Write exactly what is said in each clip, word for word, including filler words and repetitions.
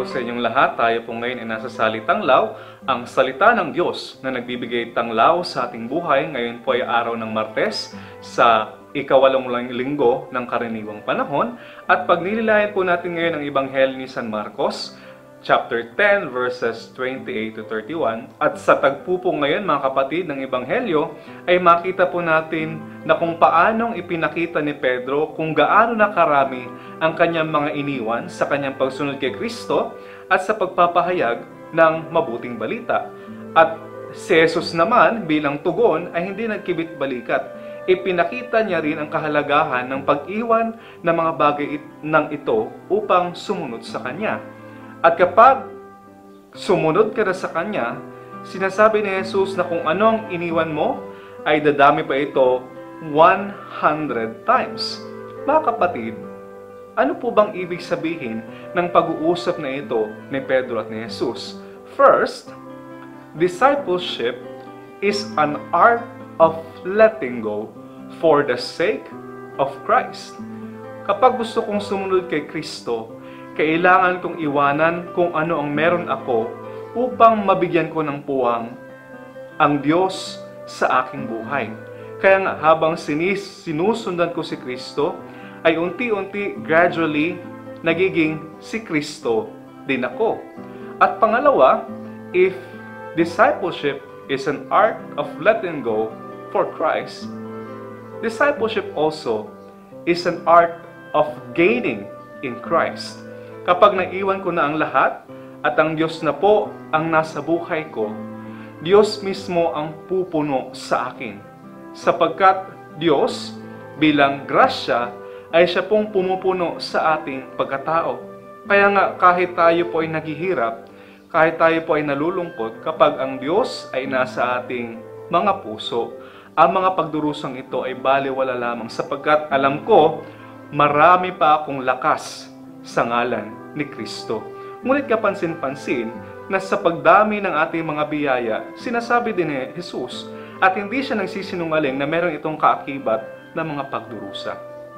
sa inyong lahat. Tayo po ngayon ay nasa Salitanglaw, ang salita ng Diyos na nagbibigay tanglaw sa ating buhay. Ngayon po ay araw ng Martes sa ikawalong linggo ng karaniwang panahon. At pagnililayan po natin ngayon ang Ebanghelyo ni San Marcos, chapter ten, verses twenty-eight to thirty-one. At sa tagpo po ngayon, mga kapatid, ng Ebanghelyo, ay makita po natin na kung paanong ipinakita ni Pedro kung gaano na karami ang kanyang mga iniwan sa kanyang pagsunod kay Kristo at sa pagpapahayag ng mabuting balita. At si Jesus naman bilang tugon ay hindi nagkibit balikat. Ipinakita niya rin ang kahalagahan ng pag-iwan ng mga bagay ng ito upang sumunod sa Kanya. At kapag sumunod ka na sa Kanya, sinasabi ni Jesus na kung anong iniwan mo, ay dadami pa ito one hundred times. Mga kapatid, ano po bang ibig sabihin ng pag-uusap na ito ni Pedro at ni Jesus? First, discipleship is an art of letting go for the sake of Christ. Kapag gusto kong sumunod kay Kristo, kailangan kong iwanan kung ano ang meron ako upang mabigyan ko ng puwang ang Diyos sa aking buhay. Kaya nga, habang sinis, sinusundan ko si Kristo, ay unti-unti, gradually, nagiging si Kristo din ako. At pangalawa, if discipleship is an art of letting go for Christ, discipleship also is an art of gaining in Christ. Kapag naiwan ko na ang lahat at ang Diyos na po ang nasa buhay ko, Diyos mismo ang pupuno sa akin. Sapagkat Diyos bilang grasya ay siya pong pumupuno sa ating pagkatao. Kaya nga kahit tayo po ay naghihirap, kahit tayo po ay nalulungkot, kapag ang Diyos ay nasa ating mga puso, ang mga pagdurusang ito ay baliwala lamang sapagkat alam ko, marami pa akong lakas sa ngalan ni Kristo. Ngunit kapansin-pansin na sa pagdami ng ating mga biyaya, sinasabi din ni Jesus at hindi siya nagsisinungaling na meron itong kaakibat ng mga pagdurusa.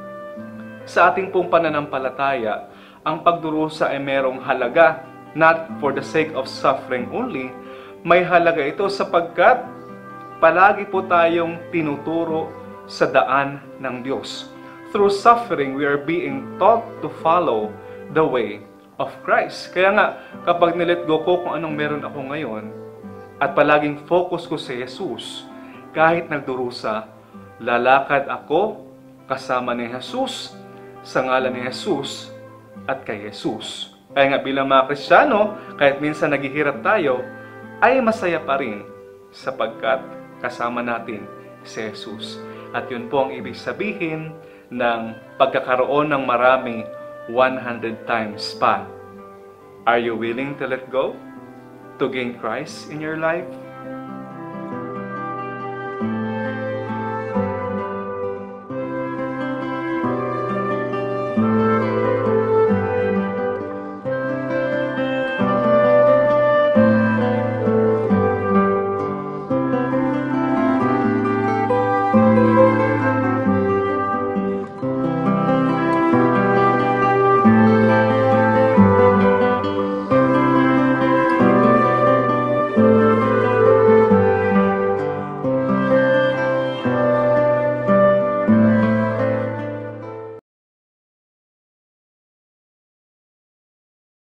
Sa ating pong pananampalataya, ang pagdurusa ay merong halaga, not for the sake of suffering only. May halaga ito sapagkat palagi po tayong tinuturo sa daan ng Diyos. Through suffering, we are being taught to follow the way of Christ. Kaya nga, kapag nilet go ko kung anong meron ako ngayon, at palaging focus ko sa Jesus, kahit nagdurusa, lalakad ako kasama ni Jesus, sa ngalan ni Jesus at kay Jesus. Kaya nga bilang mga Kristiyano, kahit minsan naghihirap tayo, ay masaya pa rin sapagkat kasama natin si Jesus. At yun po ang ibig sabihin ng pagkakaroon ng marami one hundred times pa. Are you willing to let go to gain Christ in your life?